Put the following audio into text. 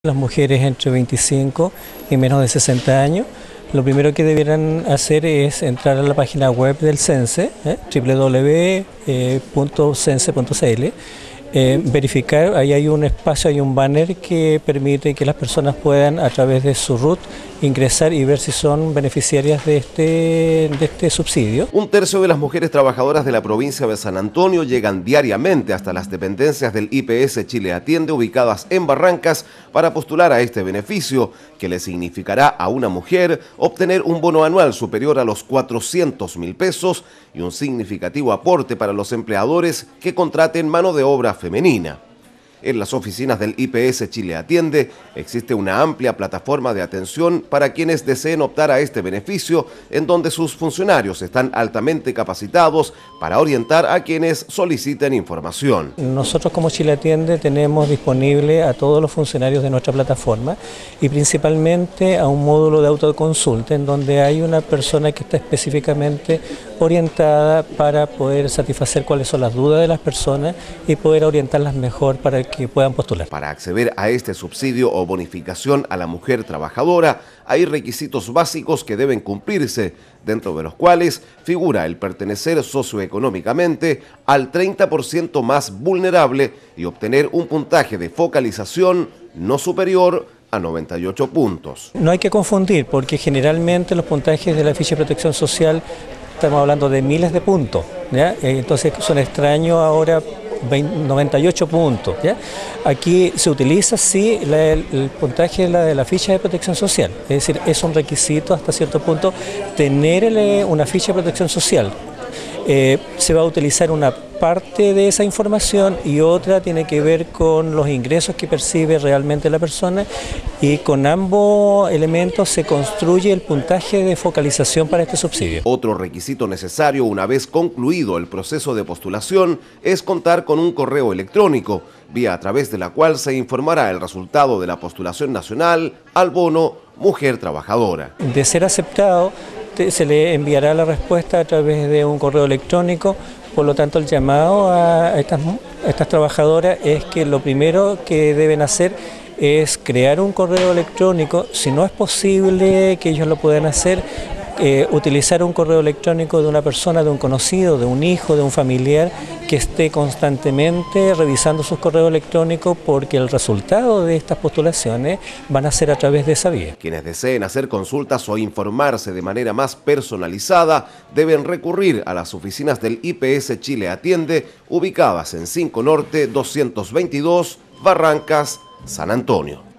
Las mujeres entre 25 y menos de 60 años, lo primero que debieran hacer es entrar a la página web del CENSE, www.cense.cl, verificar, ahí hay un espacio, hay un banner que permite que las personas puedan a través de su RUT ingresar y ver si son beneficiarias de este subsidio. Un tercio de las mujeres trabajadoras de la provincia de San Antonio llegan diariamente hasta las dependencias del IPS Chile Atiende ubicadas en Barrancas para postular a este beneficio, que le significará a una mujer obtener un bono anual superior a los 400.000 pesos y un significativo aporte para los empleadores que contraten mano de obra femenina. En las oficinas del IPS Chile Atiende existe una amplia plataforma de atención para quienes deseen optar a este beneficio, en donde sus funcionarios están altamente capacitados para orientar a quienes soliciten información. Nosotros como Chile Atiende tenemos disponible a todos los funcionarios de nuestra plataforma y principalmente a un módulo de autoconsulta en donde hay una persona que está específicamente orientada para poder satisfacer cuáles son las dudas de las personas y poder orientarlas mejor para que puedan postular. Para acceder a este subsidio o bonificación a la mujer trabajadora, hay requisitos básicos que deben cumplirse, dentro de los cuales figura el pertenecer socioeconómicamente al 30% más vulnerable y obtener un puntaje de focalización no superior a 98 puntos. No hay que confundir, porque generalmente los puntajes de la ficha de protección social estamos hablando de miles de puntos, ¿ya? Entonces son extraños ahora 98 puntos, ¿ya? Aquí se utiliza sí el puntaje de la ficha de protección social, es decir, es un requisito hasta cierto punto tener una ficha de protección social. Se va a utilizar una parte de esa información y otra tiene que ver con los ingresos que percibe realmente la persona, y con ambos elementos se construye el puntaje de focalización para este subsidio. Otro requisito necesario una vez concluido el proceso de postulación es contar con un correo electrónico, vía a través de la cual se informará el resultado de la postulación nacional al bono Mujer Trabajadora. De ser aceptado, se le enviará la respuesta a través de un correo electrónico. Por lo tanto, el llamado a estas trabajadoras es que lo primero que deben hacer es crear un correo electrónico. Si no es posible que ellos lo puedan hacer, utilizar un correo electrónico de una persona, de un conocido, de un hijo, de un familiar que esté constantemente revisando sus correos electrónicos, porque el resultado de estas postulaciones van a ser a través de esa vía. Quienes deseen hacer consultas o informarse de manera más personalizada deben recurrir a las oficinas del IPS Chile Atiende, ubicadas en 5 Norte 222, Barrancas, San Antonio.